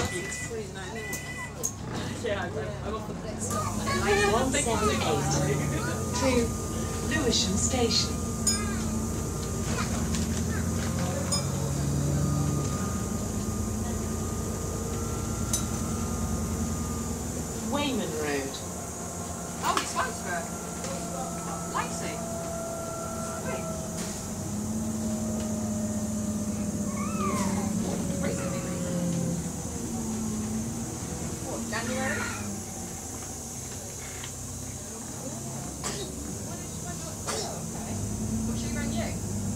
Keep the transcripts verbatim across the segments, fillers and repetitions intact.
one seven eight to Lewisham Station. Weyman Road. Oh, it's Wandsworth. Lacey. Wait. Recently. What, January? Well, she rang you?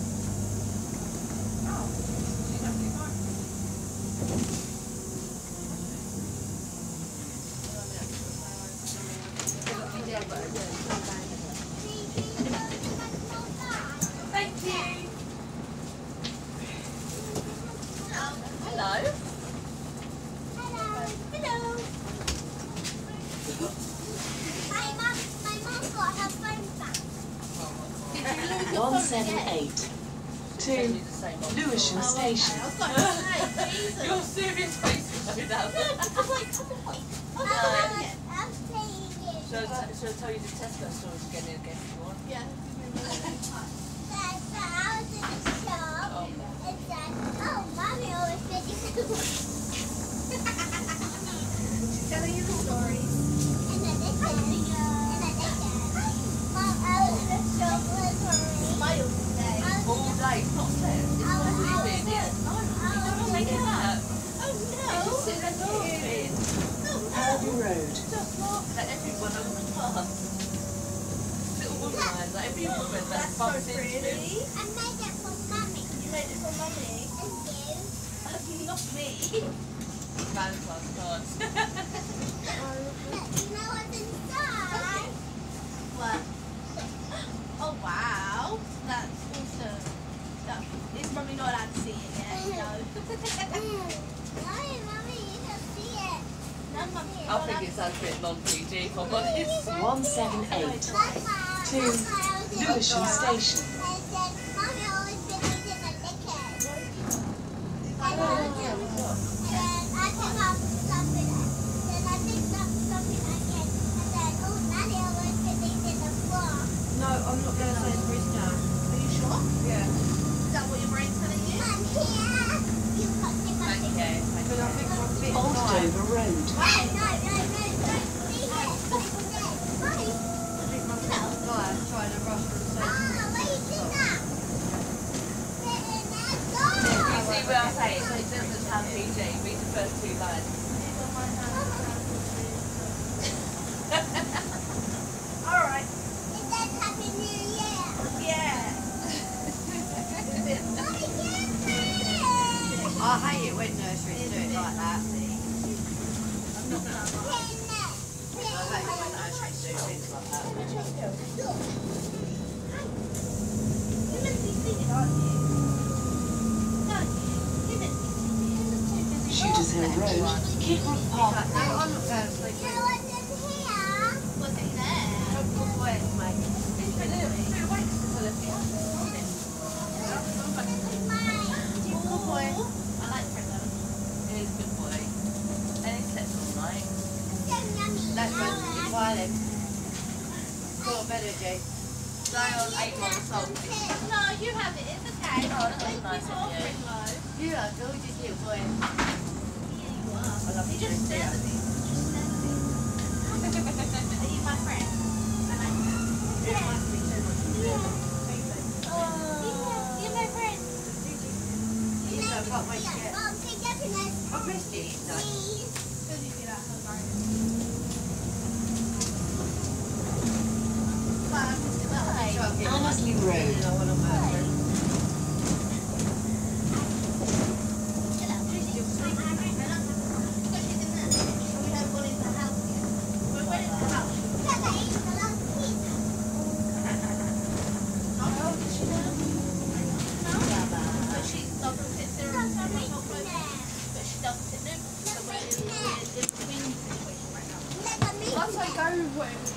Oh, she's absolutely fine. Thank you. Hello. Hello. Hello. My mum, my mum got her phone back. one seven eight to Lewisham Station. Your serious face is so down. I'm playing it. Shall I shall I tell you the Tesco story again and again if you want? Yeah. Dad, I was in the shop Oh. and said, oh, Mommy always finishes. She's telling you the story. And then they said, and then they said, Mom, I was in the shop with her. Smile today. All day, not stairs. I was Sleeping, yeah. No, you don't take it out. Oh, no. Just sit there talking. Abbey Road. Just laugh at everyone on the bus. Little woman eyes, like every woman that bumps into you. I made it for Mummy. You made it for Mummy? And you? Not me. Valentine's cards. Look, you know what's inside? What? Oh wow, that's awesome. That, is Mummy not allowed to see it yet? No. No, Mummy, you can see it. No, Mummy. I think it sounds a bit non-P G if I'm honest. one seven eight That's why, to that's why I was in the Lewisham shop. Station. And said, Mommy always finishes in the dickhead. And I was and then I came up with something. Then I picked up something again. And then, oh, Nanny always finishes in the floor. No, I'm not going to say the reason now. Are you sure? Yeah. Is that what your brain's telling you? I'm here. You can't see my Thank you. dick. Thank you. Old Dover Road. No, no, no, no, don't see it. Mommy. Guys, trying to rush from the Ah, where you see that? Sit in that door. You see what I'm saying? So it doesn't sound P G. Read the first two lines. Alright. It says Happy New Year. Yeah. Mommy, get me. I hate it when nurseries do it like that. Pin it. I hate it when nurseries do things like that. You must be seated, aren't you? No, you must be seated. Shooters Hill Road. Kidbrook Park No, I'm Road. not going to sleep. You know what's in here? What's in there? Good boy, mate. It's been a few weeks since I left the office. It's mine. Good boy. I like Brenda. He's a good boy. And he slept all night. Yum, yummy. That's Oh, good. You're quiet. Go on, better, Jake. They are eight months old. No, you have it. It's okay. Oh, that was nice of you. You are gorgeous little boy. Yeah, you are. I love You you. just stared at me. You just stared at me. Are you my friend? I like that. It must be too much. Oh. You're my friend. You I know, can't wait to yeah, get. Mom, pick up in this. I've missed you. No. Please. Because you do that whole garden. But I'm just about to Annesley Road. I want to work. Let me Once I go, whatever